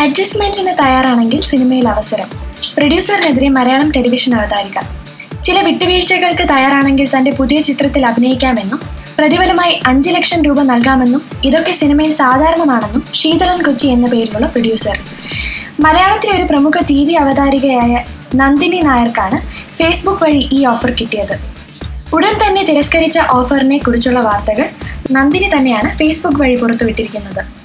അഡ്ജസ്റ്റ്മെന്റിന് തയ്യാറാണെങ്കിൽ സിനിമയിൽ അവസരം. പ്രൊഡ്യൂസറിനെതിരെ മലയാളം ടെലിവിഷൻ അവതാരിക. ചില വിട്ടുവീഴ്ചകൾക്ക് തയ്യാറാണെങ്കിൽ തന്റെ പുതിയ ചിത്രത്തിൽ അഭിനയിക്കാമെന്നും പ്രതിഫലമായി 5 ലക്ഷം രൂപ നൽകാമെന്നും ഇതൊക്കെ സിനിമയിൽ സാധാരണമാണെന്നും ശീതളൻ കൊച്ചി എന്ന പേരിലുള്ള പ്രൊഡ്യൂസർ. മലയാളത്തിലെ ഒരു പ്രമുഖ TV അവതാരികയായ നന്ദിനി നായർക്കാണ് ഫേസ്ബുക്ക് വഴി ഈ ഓഫർ കിട്ടിയത്. ഉടൻ തന്നെ തിരസ്കരിച്ച ഓഫറിനെ കുറിച്ചുള്ള വാർത്തകൾ നന്ദിനി തന്നെയാണ് ഫേസ്ബുക്ക് വഴി പുറത്തുവിട്ടിരിക്കുന്നത്.